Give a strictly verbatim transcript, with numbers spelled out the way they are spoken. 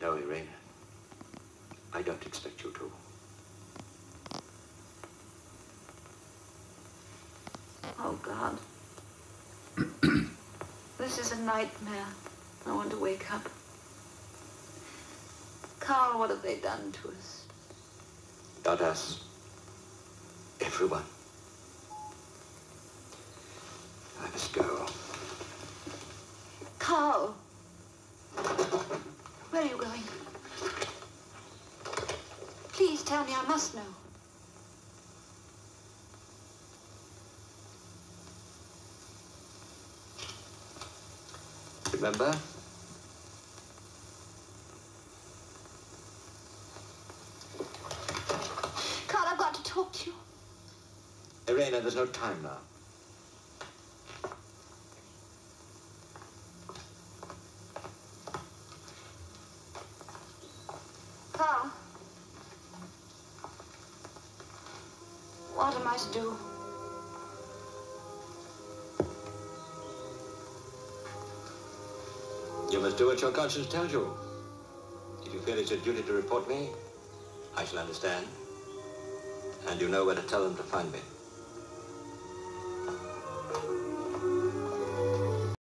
No, Irene. I don't expect you to. Oh, God. This is a nightmare. I want to wake up. Carl, what have they done to us? Not us. Everyone. I must go. Carl! Where are you going? Please tell me, I must know. Remember? Carl, I've got to talk to you. Irena, there's no time now. Carl. What am I to do? You must do what your conscience tells you. If you feel it's your duty to report me, I shall understand. And you know where to tell them to find me.